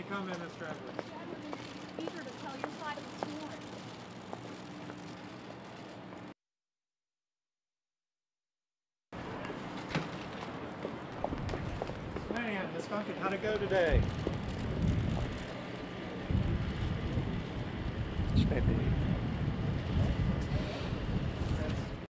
may come in, Mr. Edwards. Eager to tell your side of the story. Man, Miss Duncan, how'd it go today? It's my day.